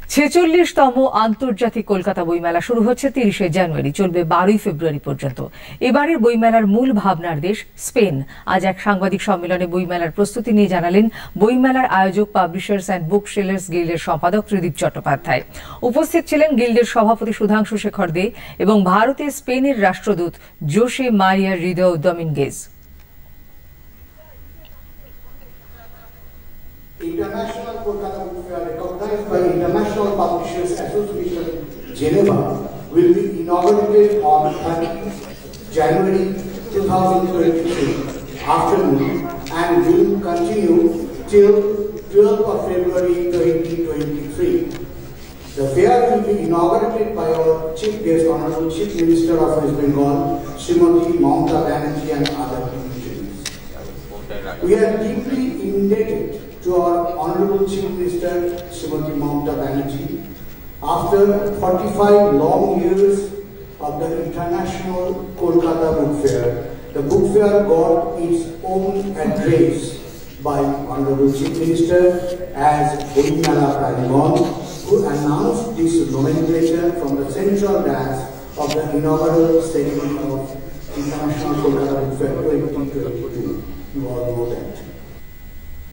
ছেচল্লিশতম আন্তর্জাতিক কলকাতা বইমেলা শুরু হচ্ছে ৩০শে জানুয়ারি, চলবে ১২ই ফেব্রুয়ারি পর্যন্ত। এবারের বইমেলার মূল ভাবনার দেশ স্পেন। আজ এক সাংবাদিক সম্মেলনে বইমেলার প্রস্তুতি নিয়ে জানালেন বইমেলার আয়োজক পাবলিশার্স অ্যান্ড বুক সেলার্স গিল্ডের সম্পাদক ত্রিদীপ চট্টোপাধ্যায়। উপস্থিত ছিলেন গিল্ডের সভাপতি সুধাংশু শেখর দে এবং ভারতে স্পেনের রাষ্ট্রদূত Jose Maria Ridao Dominguez. International Kolkata Book Fair, recognized by International Publishers Association, Geneva, will be inaugurated on 30 January 2023 afternoon and will continue till 12th of February 2023. The fair will be inaugurated by our Chief Guest, Honorable Chief Minister of West Bengal, Srimati Mamata Banerjee, and other dignitaries. We are deeply indebted to our Honorable Chief Minister, Srimati Mamata Banerjee. After 45 long years of the International Kolkata Book Fair, the book fair got its own address by Honorable Chief Minister as Boimela Pranibon, who announced this nomenclature from the central dais of the inaugural ceremony of International Kolkata Book Fair 2022. You all know that.